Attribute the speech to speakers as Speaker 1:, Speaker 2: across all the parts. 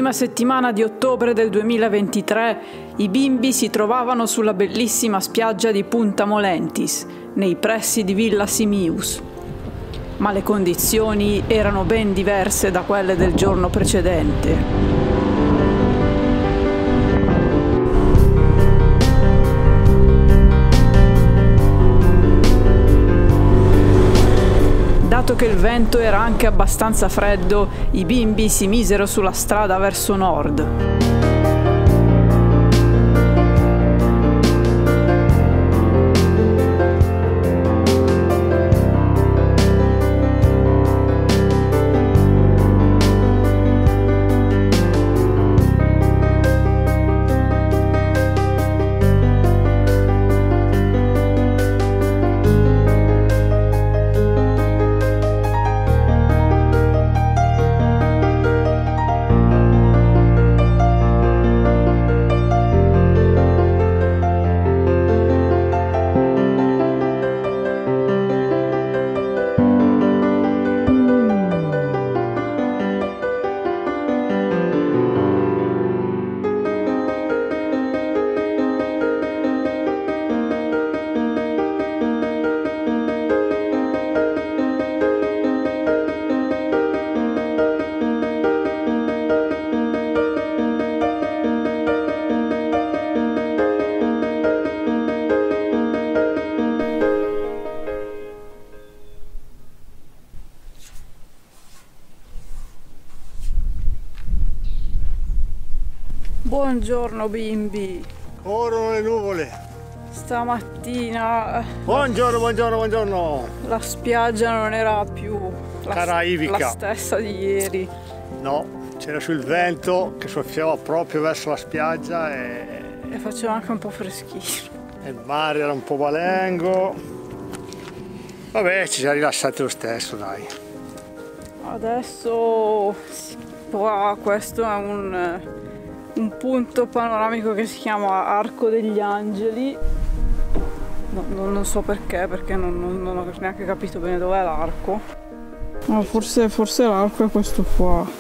Speaker 1: prima settimana di ottobre del 2023 i bimbi si trovavano sulla bellissima spiaggia di Punta Molentis, nei pressi di Villa Simius. Ma le condizioni erano ben diverse da quelle del giorno precedente. Dato che il vento era anche abbastanza freddo, i bimbi si misero sulla strada verso nord. Buongiorno bimbi.
Speaker 2: Corrono le nuvole.
Speaker 1: Stamattina
Speaker 2: Buongiorno.
Speaker 1: la spiaggia non era più
Speaker 2: Caraibica.
Speaker 1: la stessa di ieri.
Speaker 2: No, c'era sul vento che soffiava proprio verso la spiaggia
Speaker 1: E faceva anche un po' freschino.
Speaker 2: e il mare era un po' balengo. Vabbè, ci siamo rilassati lo stesso, dai.
Speaker 1: Adesso qua questo è un punto panoramico che si chiama Arco degli Angeli. Non so perché non ho neanche capito bene dov'è l'arco. No, forse l'arco è questo qua.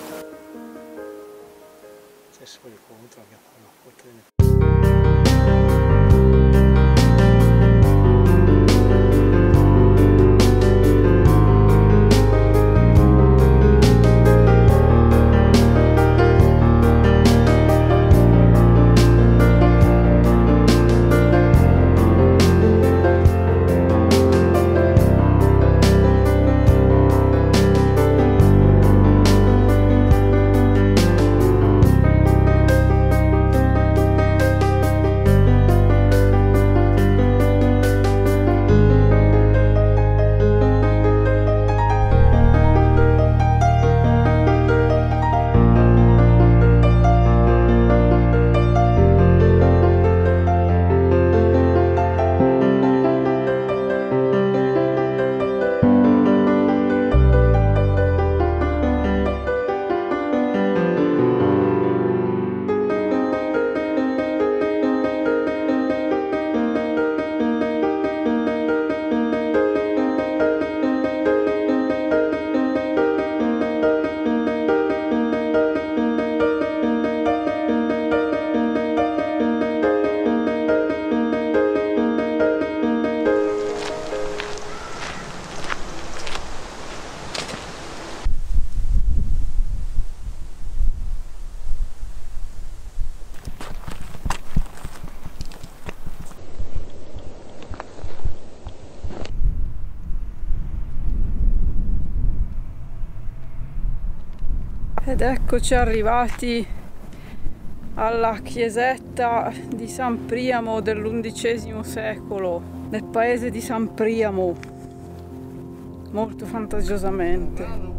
Speaker 1: Ed eccoci arrivati alla chiesetta di San Priamo dell'undicesimo secolo, nel paese di San Priamo, molto fantasiosamente.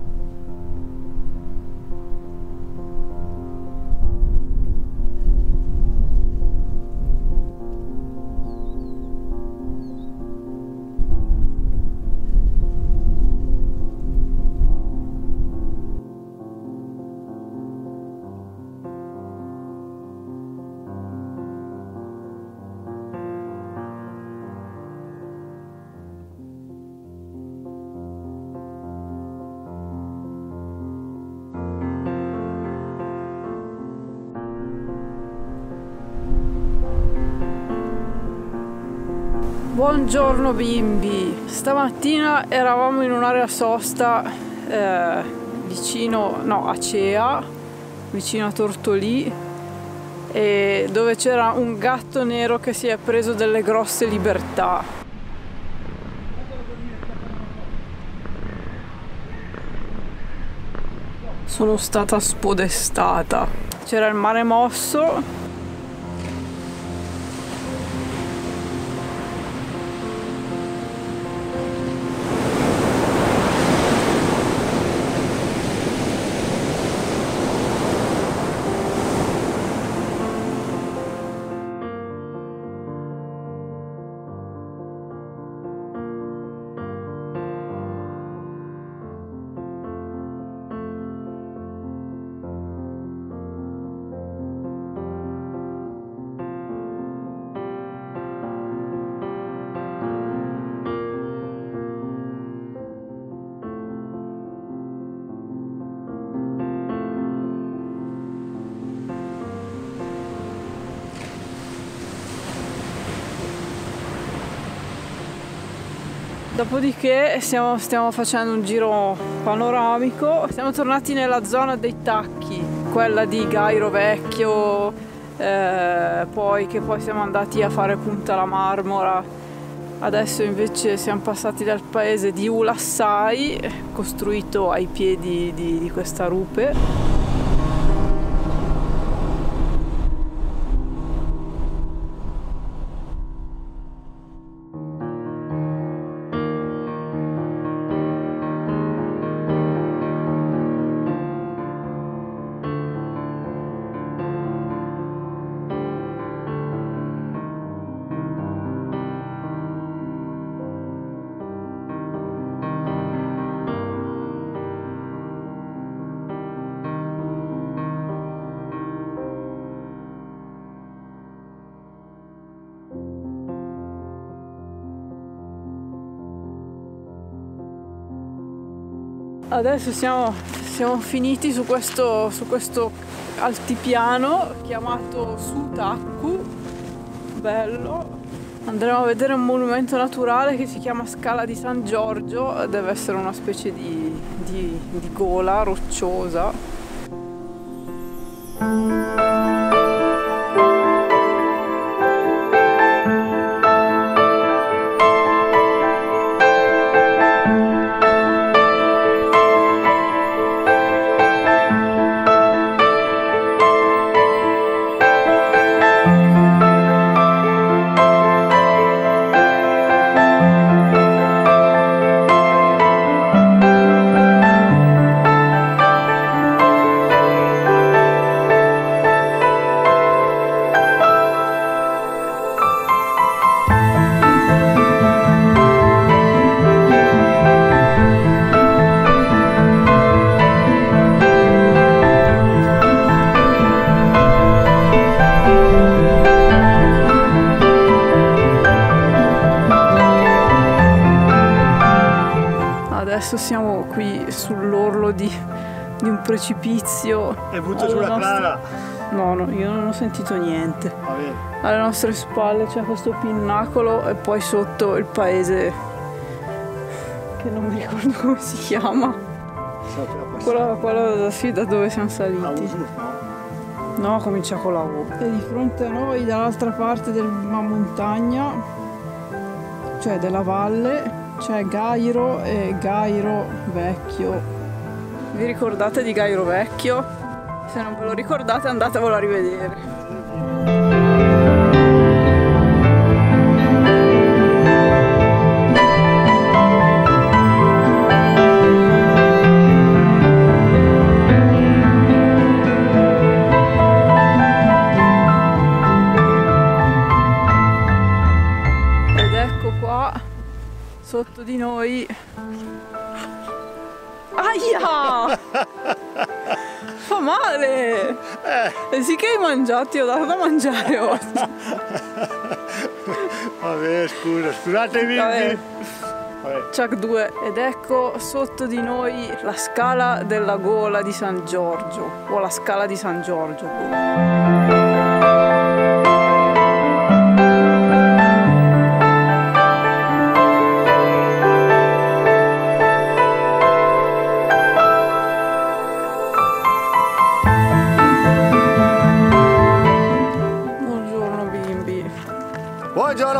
Speaker 1: Buongiorno bimbi, stamattina eravamo in un'area sosta vicino, no, a Cea, vicino a Tortolì, e dove c'era un gatto nero che si è preso delle grosse libertà. Sono stata spodestata. C'era il mare mosso. Dopodiché stiamo facendo un giro panoramico, siamo tornati nella zona dei Tacchi, quella di Gairo Vecchio, poi siamo andati a fare Punta la Marmora. Adesso invece siamo passati dal paese di Ulassai, costruito ai piedi di questa rupe. Adesso siamo finiti su questo altipiano chiamato Sutakku, bello. Andremo a vedere un monumento naturale che si chiama Scala di San Giorgio, deve essere una specie di gola rocciosa. Adesso siamo qui sull'orlo di un precipizio.
Speaker 2: È butta sulla Clara?
Speaker 1: No, io non ho sentito niente. Alle nostre spalle c'è questo pinnacolo e poi sotto il paese che non mi ricordo come si chiama. Quella sì, da dove siamo saliti. No, comincia con la U. E di fronte a noi, dall'altra parte della montagna, cioè della valle, c'è Gairo e Gairo Vecchio. Vi ricordate di Gairo Vecchio? Se non ve lo ricordate andatevelo a rivedere. Ed ecco qua, sotto di noi. Aia! Fa male! E sì che hai mangiato, ti ho dato da mangiare oggi.
Speaker 2: Vabbè, scusatemi.
Speaker 1: Chuck 2. Ed ecco sotto di noi la scala della gola di San Giorgio, o la scala di San Giorgio.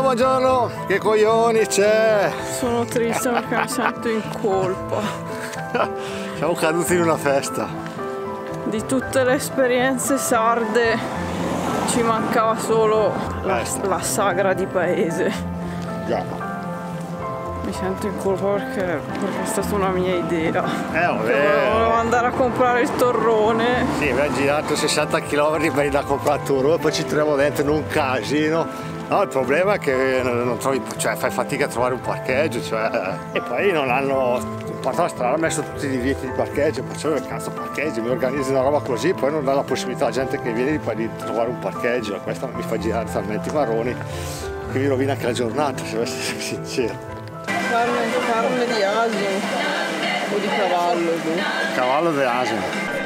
Speaker 2: buongiorno, che coglioni c'è?
Speaker 1: Sono triste perché mi sento in colpa.
Speaker 2: Siamo caduti in una festa.
Speaker 1: Di tutte le esperienze sarde ci mancava solo la sagra di paese.
Speaker 2: Già.
Speaker 1: Mi sento in colpa perché è stata una mia idea.
Speaker 2: Vabbè.
Speaker 1: Volevo andare a comprare il torrone.
Speaker 2: Sì, abbiamo girato 60 km per andare a comprare il torrone e poi ci troviamo dentro in un casino. No, il problema è che non trovi, cioè fai fatica a trovare un parcheggio, e poi non hanno, porta la strada, hanno messo tutti i divieti di parcheggio, faccio che cazzo parcheggio, mi organizzo una roba così, poi non dà la possibilità alla gente che viene di trovare un parcheggio, e questo mi fa girare talmente i marroni che mi rovina anche la giornata, se devo essere sincero.
Speaker 1: Carne di asino o di cavallo.
Speaker 2: Cavallo di asino.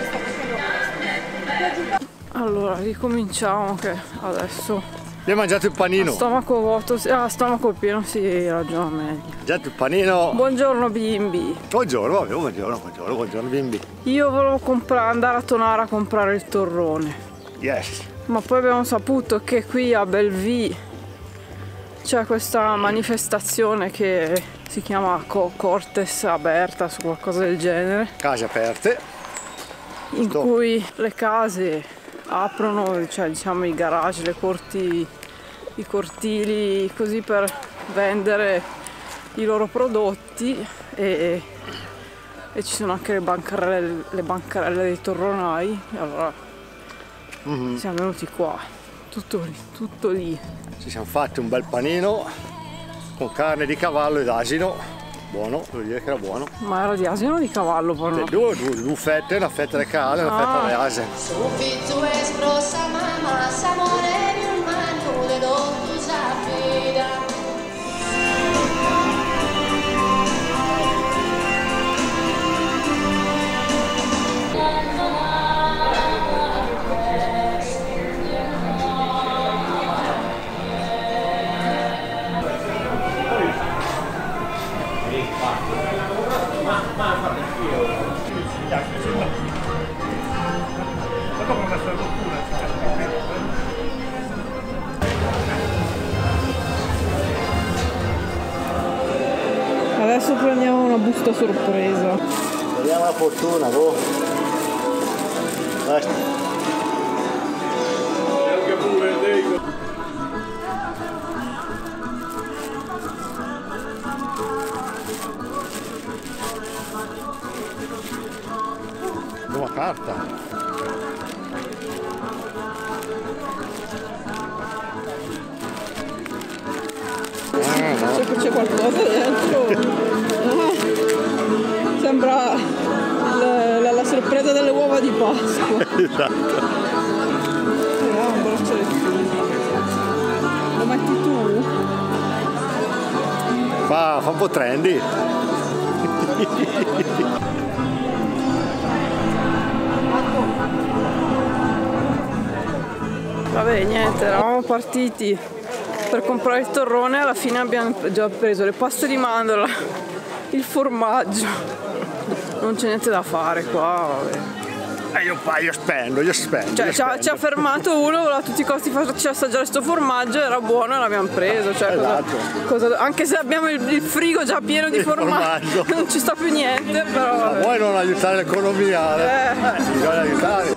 Speaker 1: Allora ricominciamo che adesso
Speaker 2: Abbiamo mangiato il panino.
Speaker 1: stomaco vuoto, stomaco pieno si ragiona meglio.
Speaker 2: Mangiato il panino.
Speaker 1: Buongiorno bimbi.
Speaker 2: Buongiorno, buongiorno bimbi.
Speaker 1: Io volevo andare a Tonara a comprare il torrone.
Speaker 2: Yes.
Speaker 1: Ma poi abbiamo saputo che qui a Belleville c'è questa manifestazione che si chiama Cortes Aberta o qualcosa del genere.
Speaker 2: Case aperte.
Speaker 1: In cui le case aprono, cioè diciamo i garage, i cortili così per vendere i loro prodotti e ci sono anche le bancarelle dei torronai. Allora siamo venuti qua, tutto lì.
Speaker 2: Ci siamo fatti un bel panino con carne di cavallo ed asino, buono, devo dire che era buono.
Speaker 1: Ma era di asino o di cavallo però?
Speaker 2: Due fette, una fetta di cavallo e una fetta di asino.
Speaker 1: Adesso prendiamo una busta sorpresa.
Speaker 2: Vediamo la fortuna, boh. Basta. Nuova carta.
Speaker 1: C'è qualcosa dentro. Sembra la sorpresa delle uova di Pasqua.
Speaker 2: Esatto.
Speaker 1: Un braccialettino. Lo metti tu?
Speaker 2: Fa un po' trendy.
Speaker 1: Vabbè, niente, eravamo partiti per comprare il torrone, alla fine abbiamo già preso le paste di mandorla, il formaggio. Non c'è niente da fare qua, vabbè.
Speaker 2: Io spendo.
Speaker 1: Cioè, ci ha fermato uno, voleva a tutti i costi farci assaggiare sto formaggio, era buono e l'abbiamo preso. Cioè,
Speaker 2: esatto.
Speaker 1: Anche se abbiamo il frigo già pieno di formaggio, non ci sta più niente, però.
Speaker 2: Ma vuoi non aiutare l'economia? Bisogna aiutare.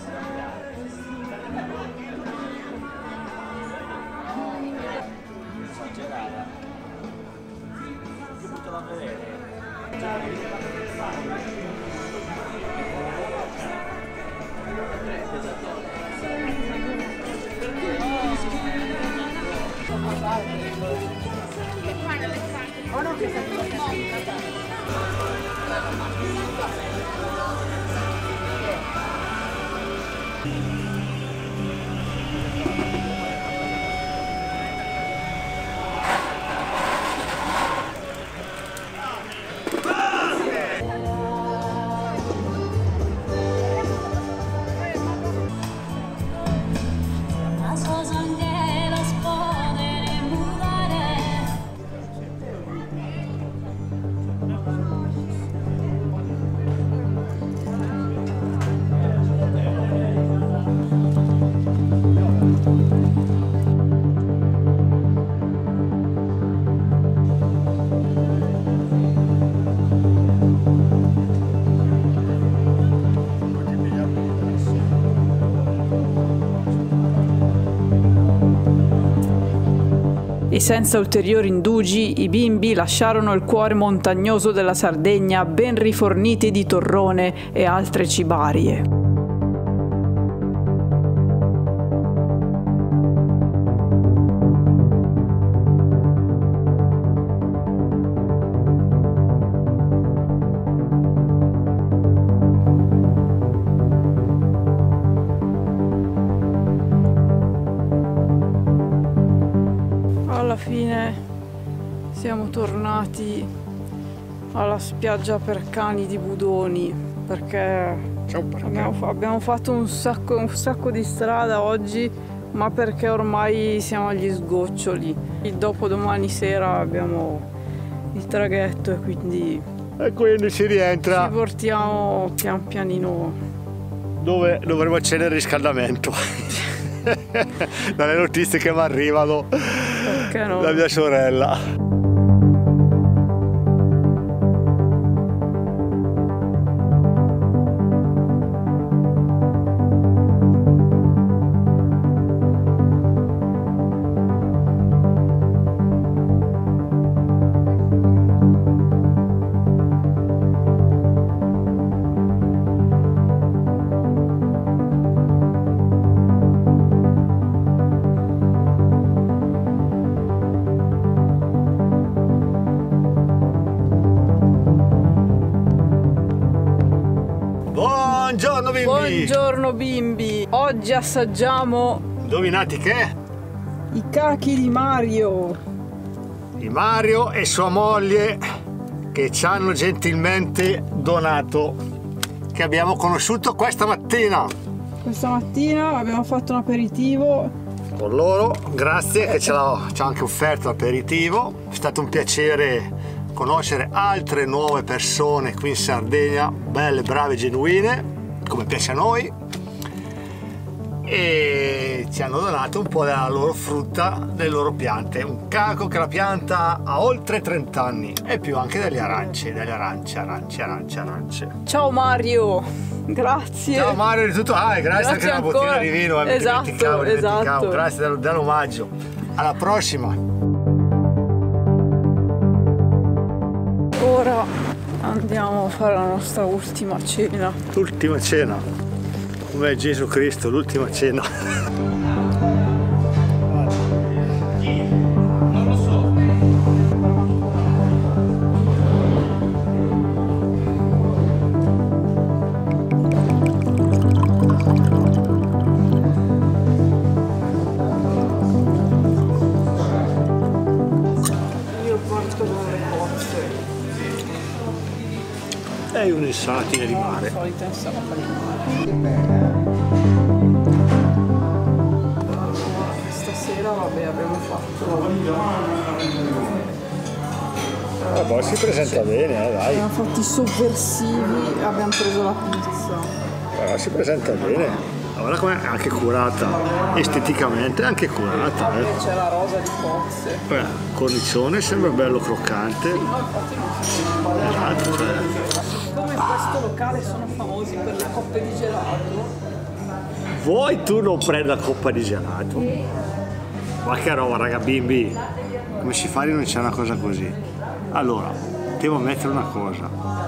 Speaker 1: e senza ulteriori indugi i bimbi lasciarono il cuore montagnoso della Sardegna ben riforniti di torrone e altre cibarie.
Speaker 3: Alla fine siamo tornati alla spiaggia per cani di Budoni perché abbiamo fatto un sacco di strada oggi, ma perché ormai siamo agli sgoccioli. Dopo domani sera abbiamo il traghetto e quindi
Speaker 2: si rientra.
Speaker 3: Ci portiamo pian pianino
Speaker 2: dove dovremo accendere il riscaldamento. Dalle notizie che mi arrivano da mia sorella. Buongiorno bimbi!
Speaker 3: Buongiorno bimbi! Oggi assaggiamo...
Speaker 2: Indovinate che?
Speaker 3: I cachi di Mario!
Speaker 2: Di Mario e sua moglie che ci hanno gentilmente donato, che abbiamo conosciuto questa mattina.
Speaker 3: Questa mattina abbiamo fatto un aperitivo
Speaker 2: con loro, grazie che ci hanno anche offerto l'aperitivo. È stato un piacere conoscere altre nuove persone qui in Sardegna, belle, brave, genuine, come piace a noi, e ci hanno donato un po' della loro frutta, delle loro piante. Un caco che la pianta ha oltre 30 anni e più anche delle arance.
Speaker 3: Ciao Mario, grazie.
Speaker 2: Ciao Mario, di tutto. Grazie anche della bottiglia di vino,
Speaker 3: dimenticavo.
Speaker 2: Grazie dell'omaggio. Alla prossima.
Speaker 3: Ora andiamo a fare la nostra ultima cena.
Speaker 2: L'ultima cena, come Gesù Cristo, l'ultima cena. Non lo so.
Speaker 3: Io parto con le cozze.
Speaker 2: È un'insatina di mare.
Speaker 3: La solita insalata di mare. Stasera vabbè abbiamo fatto...
Speaker 2: Poi si presenta bene, dai.
Speaker 3: Abbiamo fatto i sovversivi, abbiamo preso la pizza.
Speaker 2: Si presenta bene. Guarda com'è anche curata, esteticamente anche curata.
Speaker 3: C'è la rosa di cozze.
Speaker 2: Cornicione sembra bello croccante.
Speaker 3: No, infatti non so.
Speaker 2: Esatto,
Speaker 3: Come questo locale sono famosi per le coppe di gelato.
Speaker 2: Vuoi tu non prendi la coppa di gelato? Ma che roba, raga, bimbi! Come si fa a rinunciare a una cosa così? Allora, devo ammettere una cosa.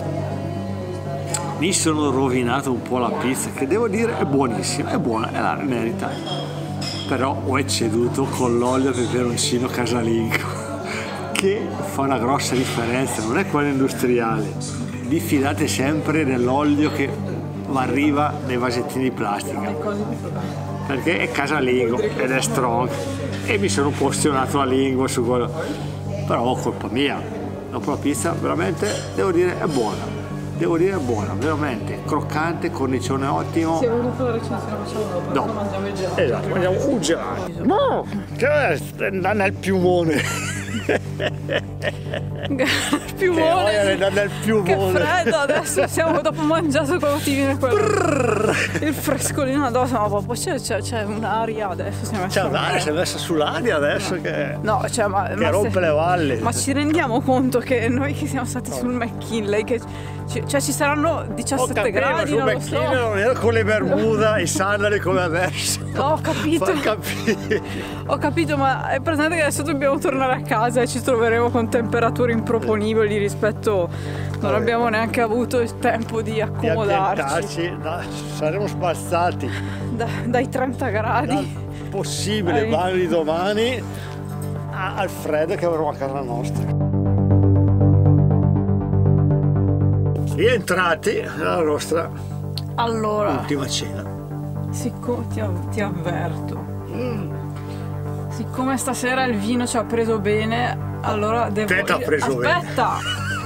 Speaker 2: Mi sono rovinato un po' la pizza, che devo dire è buonissima, è buona, e la merita. Però ho ecceduto con l'olio e peperoncino casalingo, che fa una grossa differenza, non è quello industriale. Diffidate sempre dell'olio che arriva nei vasettini di plastica, perché è casalingo ed è strong, e mi sono posizionato la lingua su quello. Però colpa mia, dopo la pizza veramente devo dire è buona. Devo dire è buona, veramente croccante, cornicione ottimo.
Speaker 3: Se voluto la recensione facciamo dopo,
Speaker 2: no.
Speaker 3: Mangiamo il gelato.
Speaker 2: Esatto, mangiamo un gelato. No! Che è nel piumone.
Speaker 3: Piumone.
Speaker 2: Nel piumone.
Speaker 3: Che freddo adesso, siamo dopo mangiato quello ti viene quello. Il frescolino addosso, ma poi c'è un'aria adesso.
Speaker 2: C'è un'aria, si è messa sull'aria adesso che.
Speaker 3: No, cioè,
Speaker 2: che rompe le valli.
Speaker 3: Ma ci rendiamo conto che noi che siamo stati sul McKinley, che
Speaker 1: Cioè ci saranno 17 gradi,
Speaker 2: sul
Speaker 1: non lo so.
Speaker 2: non ero con le bermuda, i sandali come adesso.
Speaker 1: Ho capito.
Speaker 2: Fa capire.
Speaker 1: Ho capito, ma è presente che adesso dobbiamo tornare a casa e ci troveremo con temperature improponibili rispetto. Non abbiamo neanche avuto il tempo di accomodarci.
Speaker 2: Saremo spazzati.
Speaker 1: Dai 30 gradi.
Speaker 2: Possibile, magari domani al freddo che avremo a casa nostra. Rientrati alla nostra ultima cena.
Speaker 1: Siccome ti avverto, siccome stasera il vino ci ha preso bene, allora devo. Aspetta!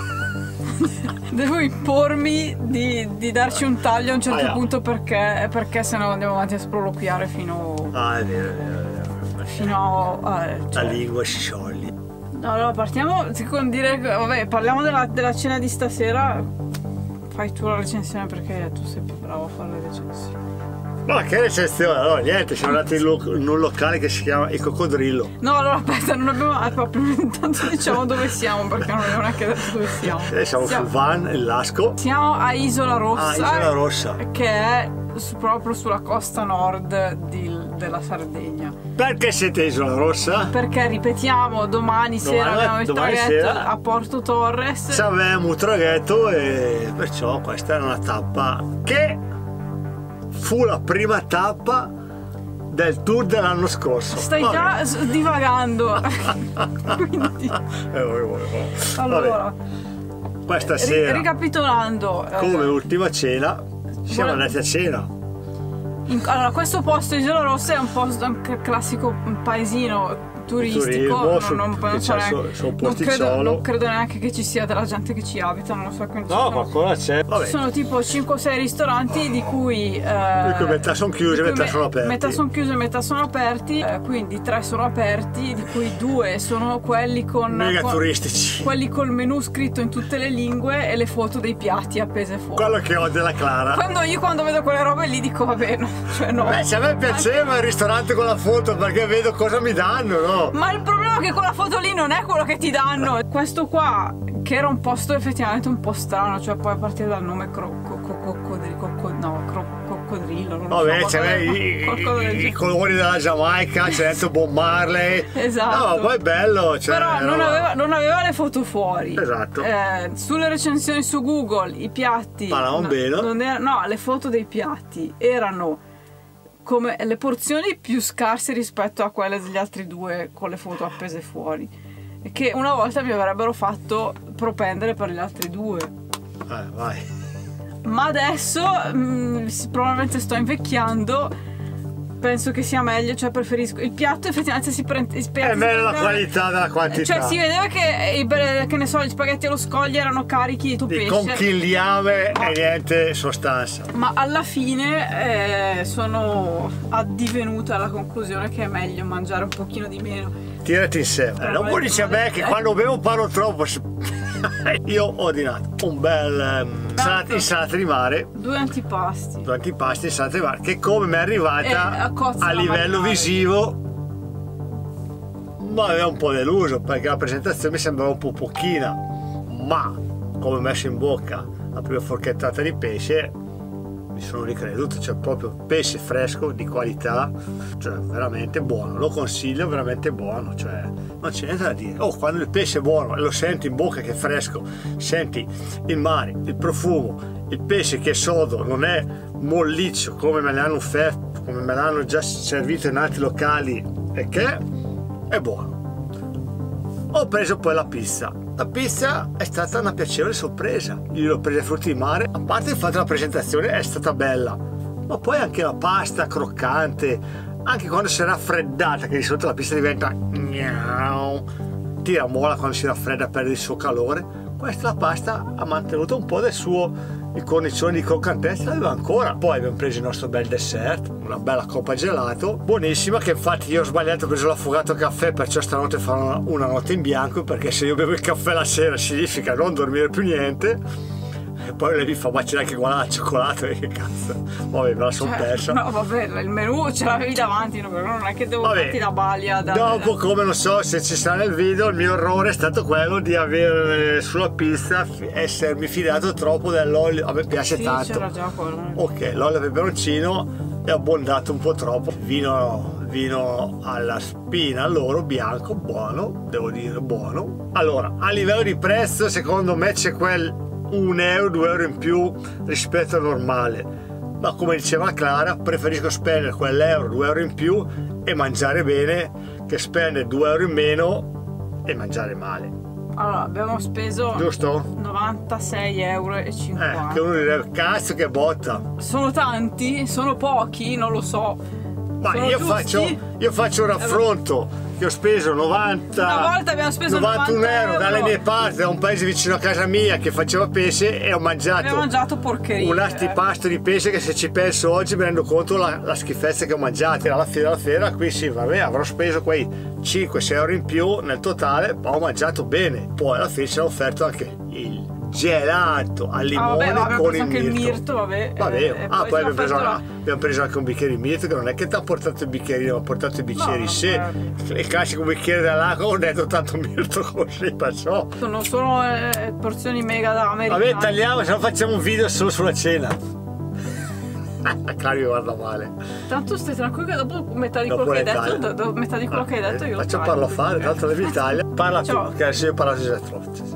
Speaker 1: Devo impormi di darci un taglio a un certo punto perché sennò andiamo avanti a sproloquiare fino.
Speaker 2: È vero.
Speaker 1: Fino a.
Speaker 2: La lingua si scioglie.
Speaker 1: Allora partiamo con dire. Vabbè, parliamo della cena di stasera. Fai tu la recensione perché tu sei più bravo a fare le recensioni.
Speaker 2: Ma che recensione? Allora niente, siamo andati in un locale che si chiama Il Coccodrillo.
Speaker 1: No, allora aspetta, non abbiamo proprio intanto diciamo dove siamo perché non abbiamo neanche detto dove siamo.
Speaker 2: Siamo sul Van, il Lasco.
Speaker 1: Siamo a Isola Rossa.
Speaker 2: Isola Rossa.
Speaker 1: Che è proprio sulla costa nord della Sardegna.
Speaker 2: Perché siete a Isola Rossa?
Speaker 1: Perché ripetiamo, domani sera abbiamo il traghetto a Porto Torres.
Speaker 2: Abbiamo un traghetto e perciò questa è una tappa che fu la prima tappa del tour dell'anno scorso.
Speaker 1: Stai già divagando. Quindi.
Speaker 2: Allora, questa sera,
Speaker 1: ricapitolando,
Speaker 2: come ultima cena, siamo andati a cena.
Speaker 1: Allora, questo posto Isola Rossa è un posto, un classico paesino turistico, non credo neanche che ci sia della gente che ci abita, non lo so quanti
Speaker 2: qualcosa c'è.
Speaker 1: Ci sono tipo 5-6 ristoranti di cui
Speaker 2: metà sono chiusi, metà sono aperti.
Speaker 1: Metà sono chiusi e metà sono aperti, quindi 3 sono aperti, di cui 2 sono quelli con
Speaker 2: mega turistici.
Speaker 1: Quelli col menù scritto in tutte le lingue e le foto dei piatti appese fuori.
Speaker 2: Quello che ho della Clara.
Speaker 1: Quando vedo quelle robe lì dico vabbè, no.
Speaker 2: Beh, a me piaceva il ristorante con la foto perché vedo cosa mi danno, no?
Speaker 1: Ma il problema è che quella foto lì non è quello che ti danno. Questo qua, che era un posto effettivamente un po' strano, cioè poi a partire dal nome coccodrillo, non
Speaker 2: vabbè,
Speaker 1: so,
Speaker 2: i colori della Giamaica, c'è detto Bob Marley.
Speaker 1: Esatto.
Speaker 2: No, poi è bello, cioè,
Speaker 1: però non aveva le foto fuori.
Speaker 2: Esatto.
Speaker 1: Sulle recensioni su Google i piatti
Speaker 2: parlavano bene.
Speaker 1: No, le foto dei piatti erano come le porzioni più scarse rispetto a quelle degli altri 2 con le foto appese fuori, e che una volta mi avrebbero fatto propendere per gli altri 2.
Speaker 2: Vai.
Speaker 1: Ma adesso probabilmente sto invecchiando, penso che sia meglio, cioè preferisco il piatto effettivamente
Speaker 2: è meglio la qualità della quantità,
Speaker 1: cioè si vedeva che ne so, gli spaghetti allo scoglio erano carichi di pesce,
Speaker 2: conchigliame e niente sostanza,
Speaker 1: ma alla fine sono addivenuta alla conclusione che è meglio mangiare un pochino di meno.
Speaker 2: Tirati in sé, non puoi dire a me che quando bevo parlo troppo. Io ho ordinato un bel insalata di mare,
Speaker 1: 2 antipasti
Speaker 2: insalata di mare, che come mi è arrivata a livello visivo mi aveva un po' deluso perché la presentazione mi sembrava un po' pochina, ma come ho messo in bocca la prima forchettata di pesce mi sono ricreduto, cioè proprio pesce fresco di qualità, cioè veramente buono, lo consiglio, veramente buono, cioè non c'è niente da dire. Quando il pesce è buono e lo senti in bocca che è fresco, senti il mare, il profumo, il pesce che è sodo, non è molliccio come me l'hanno già servito in altri locali, e che è buono. Ho preso poi la pizza. La pizza è stata una piacevole sorpresa. Io l'ho presa ai frutti di mare, a parte il fatto che la presentazione è stata bella, ma poi anche la pasta croccante, anche quando si è raffreddata, che di solito la pizza diventa tira molla quando si raffredda, perde il suo calore. Questa la pasta ha mantenuto un po' del suo, il cornicione di croccantezza l'aveva ancora. Poi abbiamo preso il nostro bel dessert, una bella coppa gelato, buonissima, che infatti io ho sbagliato, ho preso l'affogato caffè, perciò stanotte farò una notte in bianco, perché se io bevo il caffè la sera significa non dormire più niente. E poi lei mi fa, ma c'è anche qua la cioccolata, che cazzo. Vabbè, me la sono persa.
Speaker 1: No, vabbè, il menù ce l'avevi davanti, no, non è che devo
Speaker 2: Vabbè,
Speaker 1: farti la baglia.
Speaker 2: Dopo, come non so se ci sarà nel video, il mio errore è stato quello di avere sulla pista essermi fidato troppo dell'olio. A me piace
Speaker 1: sì,
Speaker 2: tanto.
Speaker 1: C'era già quello.
Speaker 2: Ok, l'olio peperoncino è abbondato un po' troppo. Vino alla spina loro bianco, buono, devo dire buono. Allora, a livello di prezzo secondo me c'è quel 1 euro, 2 euro in più rispetto al normale, ma come diceva Clara, preferisco spendere quell'euro, 2 euro in più e mangiare bene che spendere 2 euro in meno e mangiare male.
Speaker 1: Allora, abbiamo speso,
Speaker 2: giusto?
Speaker 1: 96,50 euro.
Speaker 2: Che uno direbbe, cazzo che botta.
Speaker 1: Sono tanti? Sono pochi? Non lo so.
Speaker 2: Ma io faccio un raffronto, che ho speso 90,
Speaker 1: una volta abbiamo speso
Speaker 2: 91 euro dalle mie parti, da un paese vicino a casa mia che faceva pesce, e ho mangiato
Speaker 1: porcheria.
Speaker 2: Un antipasto di pesce che, se ci penso oggi, mi rendo conto la schifezza che ho mangiato. Alla fiera qui sì, vabbè, avrò speso quei 5-6 euro in più nel totale, ma ho mangiato bene. Poi alla fine ci hanno offerto anche il gelato al limone con il mirto.
Speaker 1: Vabbè,
Speaker 2: poi abbiamo preso anche un bicchiere di mirto, che non è che ti ha portato il bicchierino, ha portato i bicchieri il classico bicchiere dell'acqua, ho detto tanto mirto così, perciò
Speaker 1: non sono porzioni mega da americani.
Speaker 2: Vabbè, tagliamo, se no facciamo un video solo sulla cena. Cari, guarda male.
Speaker 1: Tanto stai tranquillo che dopo metà di quello che hai detto, metà di quello che hai detto io
Speaker 2: faccio parlo a fare, tanto devi Italia. Parla tu, che adesso io parlo già troppo.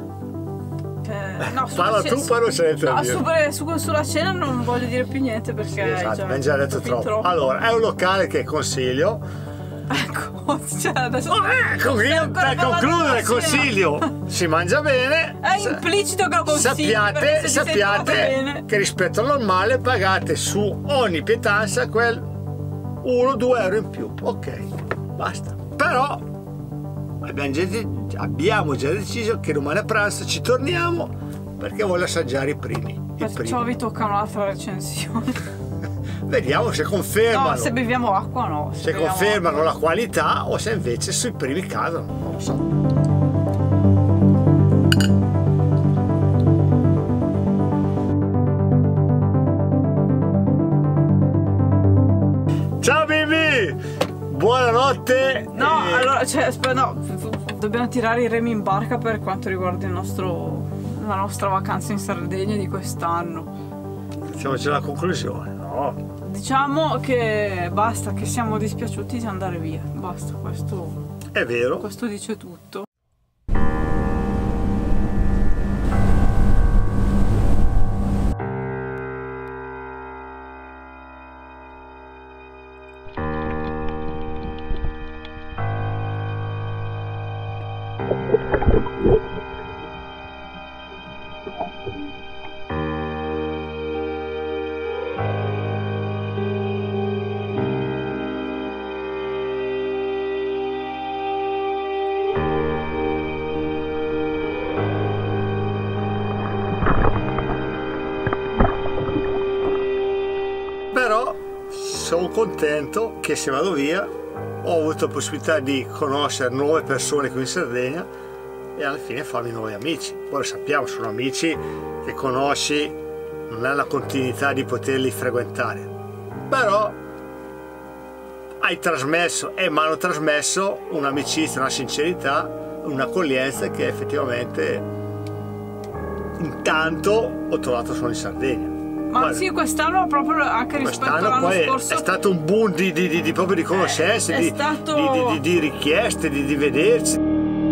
Speaker 1: No,
Speaker 2: parla tu, poi non c'è niente
Speaker 1: sulla cena non voglio dire più niente perché
Speaker 2: sì, esatto, abbiamo già detto troppo. Allora, è un locale che consiglio.
Speaker 1: Ecco, cioè adesso
Speaker 2: per concludere consiglio, si mangia bene,
Speaker 1: è implicito che lo consigli,
Speaker 2: sappiate che rispetto al normale pagate su ogni pietanza quel 1-2 euro in più, ok, basta. Però abbiamo già deciso che domani a pranzo ci torniamo, perché voglio assaggiare i primi.
Speaker 1: Perciò vi tocca un'altra recensione.
Speaker 2: Vediamo se confermano.
Speaker 1: No, se beviamo acqua no.
Speaker 2: Se confermano la qualità o se invece sui primi cadono. Non lo so. Ciao bimbi! Buonanotte!
Speaker 1: No, allora, dobbiamo tirare i remi in barca per quanto riguarda la nostra vacanza in Sardegna di quest'anno.
Speaker 2: Facciamoci la conclusione, no?
Speaker 1: Diciamo che basta, che siamo dispiaciuti di andare via. Basta, questo
Speaker 2: è vero.
Speaker 1: Questo dice tutto.
Speaker 2: Però sono contento che, se vado via, ho avuto la possibilità di conoscere nuove persone qui in Sardegna e alla fine farmi nuovi amici. Poi lo sappiamo, sono amici che conosci, non è la continuità di poterli frequentare, però hai trasmesso e mi hanno trasmesso un'amicizia, una sincerità, un'accoglienza che effettivamente intanto ho trovato solo in Sardegna.
Speaker 1: Ma guarda, sì, quest'anno proprio anche rispetto all'anno scorso
Speaker 2: è stato un boom proprio di conoscenze, di richieste, di vederci.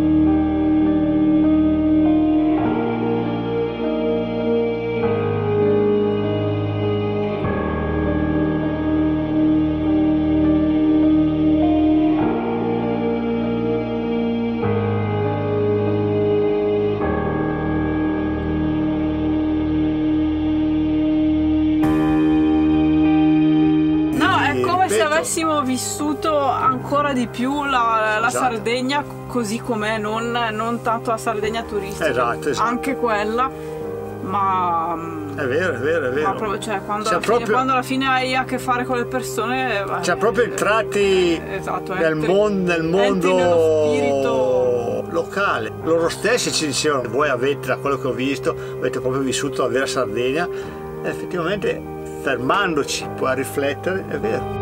Speaker 1: Avessimo vissuto ancora di più la Sardegna così com'è, non tanto la Sardegna turistica,
Speaker 2: esatto.
Speaker 1: Anche quella, ma
Speaker 2: è vero.
Speaker 1: Ma proprio, cioè, quando alla fine hai a che fare con le persone,
Speaker 2: cioè proprio entrati nel mondo
Speaker 1: nello spirito.
Speaker 2: locale. Loro stessi ci dicevano: voi avete, da quello che ho visto, avete proprio vissuto la vera Sardegna. E effettivamente, fermandoci poi a riflettere, è vero.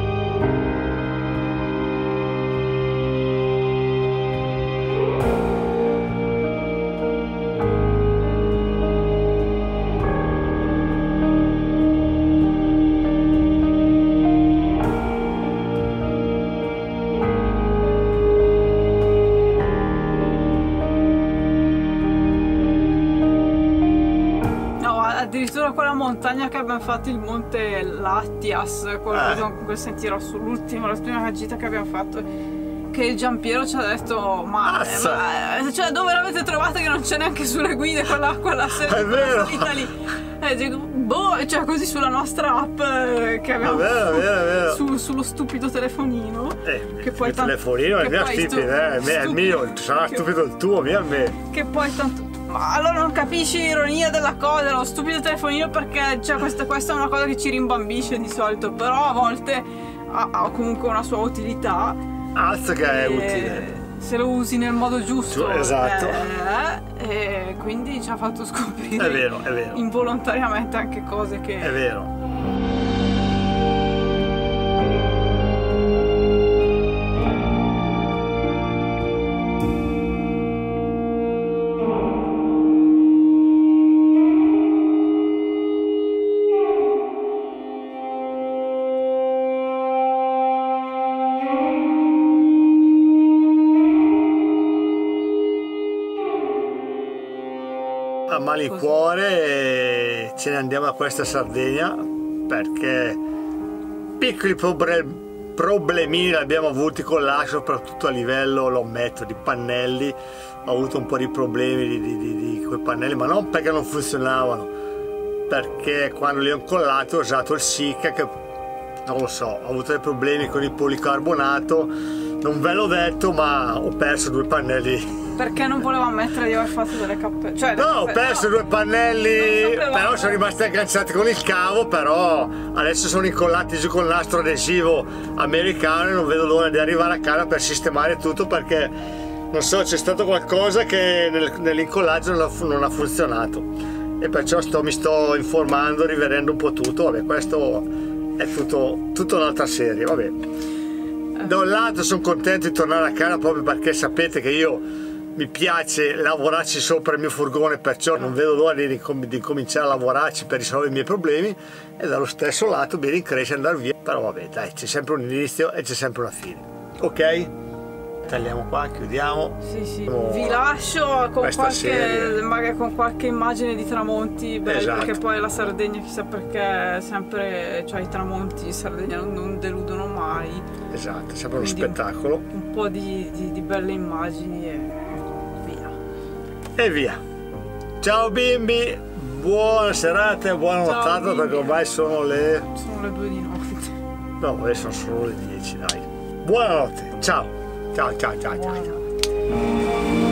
Speaker 1: Addirittura quella montagna che abbiamo fatto, il monte Lattias, quel sentiero sull'ultima, la prima gita che abbiamo fatto, che il Giampiero ci ha detto: ma cioè, dove l'avete trovata che non c'è neanche sulle guide quella salita lì? E dico, boh, cioè così sulla nostra app che abbiamo sullo stupido telefonino.
Speaker 2: Che poi il telefonino è mio stupido, è il mio, sarà stupido il tuo, mio a me.
Speaker 1: Che poi tanto. Ma allora non capisci l'ironia della cosa, lo stupido telefonino, perché cioè, questa è una cosa che ci rimbambisce di solito, però a volte ha comunque una sua utilità.
Speaker 2: Che è utile.
Speaker 1: Se lo usi nel modo giusto.
Speaker 2: Esatto.
Speaker 1: E quindi ci ha fatto scoprire.
Speaker 2: È vero.
Speaker 1: Involontariamente anche cose che.
Speaker 2: È vero. A malincuore ce ne andiamo a questa Sardegna perché piccoli problemini li abbiamo avuti con l'acqua, soprattutto a livello, lo ammetto, di pannelli. Ho avuto un po' di problemi di quei pannelli, ma non perché non funzionavano, perché quando li ho incollati ho usato il Sika, che non lo so, ho avuto dei problemi con il policarbonato, non ve l'ho detto, ma ho perso 2 pannelli.
Speaker 1: Perché non volevo ammettere di aver fatto delle cappe. Cioè,
Speaker 2: no, ho perso 2 pannelli, però sono rimasti agganciati con il cavo, però adesso sono incollati giù con il nastro adesivo americano e non vedo l'ora di arrivare a casa per sistemare tutto, perché non so, c'è stato qualcosa che nell'incollaggio non ha funzionato, e perciò mi sto informando, rivedendo un po' tutto. Vabbè, questo è tutta un'altra serie, vabbè. Da un lato sono contento di tornare a casa, proprio perché sapete che io mi piace lavorarci sopra il mio furgone, perciò non vedo l'ora di cominciare a lavorarci per risolvere i miei problemi, e dallo stesso lato mi rincresce andare via, però vabbè, dai, c'è sempre un inizio e c'è sempre una fine. Ok? Tagliamo qua, chiudiamo.
Speaker 1: Sì. Vi lascio con qualche immagine di tramonti belli, esatto. Perché poi la Sardegna, chissà perché, sempre, cioè, i tramonti in Sardegna non deludono mai.
Speaker 2: Esatto, è sempre uno spettacolo.
Speaker 1: Un po' di belle immagini e via.
Speaker 2: E via. Ciao bimbi, buona serata e buona nottata, perché ormai sono le
Speaker 1: 2 di notte.
Speaker 2: No, adesso sono solo le 10, dai. Buonanotte, ciao. Ciao.